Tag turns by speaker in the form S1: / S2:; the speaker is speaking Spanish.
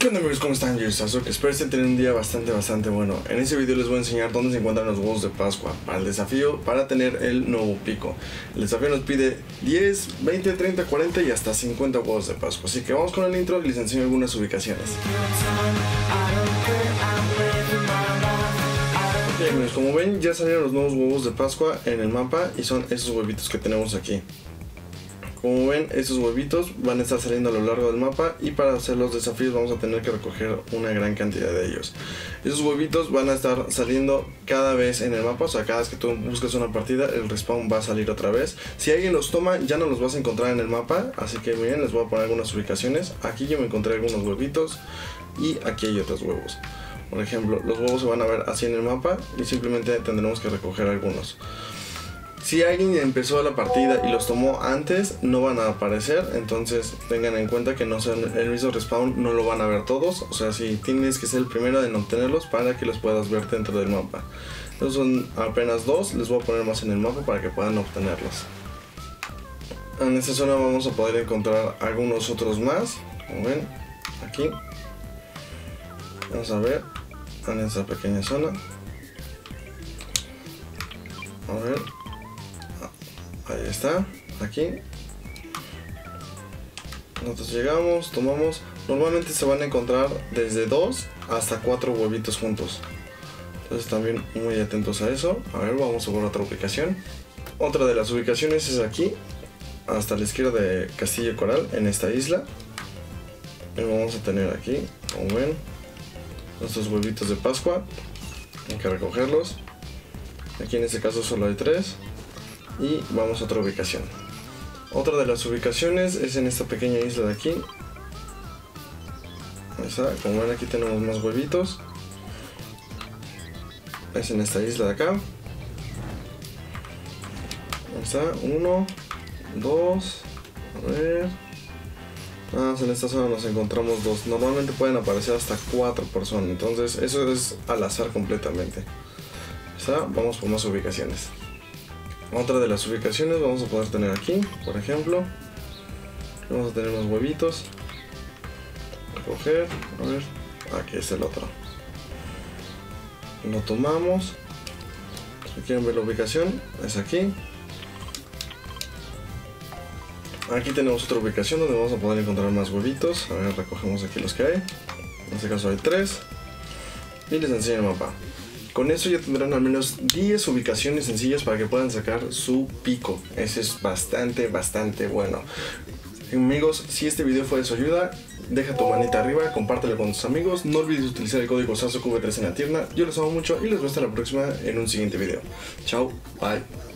S1: ¿Qué onda amigos? ¿Cómo están? Yo soy Sasuke, espero estén teniendo un día bastante bueno. En este video les voy a enseñar dónde se encuentran los huevos de Pascua para el desafío para tener el nuevo pico. El desafío nos pide 10, 20, 30, 40 y hasta 50 huevos de Pascua. Así que vamos con el intro y les enseño algunas ubicaciones. Bien amigos, como ven ya salieron los nuevos huevos de Pascua en el mapa y son esos huevitos que tenemos aquí. Como ven, estos huevitos van a estar saliendo a lo largo del mapa y para hacer los desafíos vamos a tener que recoger una gran cantidad de ellos. Esos huevitos van a estar saliendo cada vez en el mapa, o sea, cada vez que tú buscas una partida el respawn va a salir otra vez. Si alguien los toma ya no los vas a encontrar en el mapa, así que miren, les voy a poner algunas ubicaciones. Aquí yo me encontré algunos huevitos y aquí hay otros huevos. Por ejemplo, los huevos se van a ver así en el mapa y simplemente tendremos que recoger algunos. Si alguien empezó la partida y los tomó antes, no van a aparecer, entonces tengan en cuenta que no sean el mismo respawn, no lo van a ver todos. O sea, si tienes que ser el primero en obtenerlos para que los puedas ver dentro del mapa. Estos son apenas dos, les voy a poner más en el mapa para que puedan obtenerlos. En esta zona vamos a poder encontrar algunos otros más, como ven, aquí. Vamos a ver, en esta pequeña zona. A ver. Ahí está, aquí. Nosotros llegamos, tomamos. Normalmente se van a encontrar desde 2 hasta 4 huevitos juntos. Entonces también muy atentos a eso. A ver, vamos a ver otra ubicación. Otra de las ubicaciones es aquí, hasta la izquierda de Castillo Coral, en esta isla. Y vamos a tener aquí, como ven, nuestros huevitos de Pascua. Hay que recogerlos. Aquí en este caso solo hay 3. Y vamos a otra ubicación. Otra de las ubicaciones es en esta pequeña isla de aquí. Ahí está, como ven aquí tenemos más huevitos. Es en esta isla de acá. Ahí está, 1, 2, a ver. En esta zona nos encontramos 2. Normalmente pueden aparecer hasta 4 personas. Entonces eso es al azar completamente. Ahí está, vamos por más ubicaciones. Otra de las ubicaciones vamos a poder tener aquí, por ejemplo. Vamos a tener unos huevitos. Recoger, a ver, aquí es el otro. Lo tomamos. Si quieren ver la ubicación, es aquí. Aquí tenemos otra ubicación donde vamos a poder encontrar más huevitos. A ver, recogemos aquí los que hay. En este caso hay 3. Y les enseño el mapa. Con eso ya tendrán al menos 10 ubicaciones sencillas para que puedan sacar su pico. Eso es bastante bueno. Amigos, si este video fue de su ayuda, deja tu manita arriba, compártelo con tus amigos. No olvides utilizar el código SASUKE3 en la tienda. Yo los amo mucho y les veo hasta la próxima en un siguiente video. Chao, bye.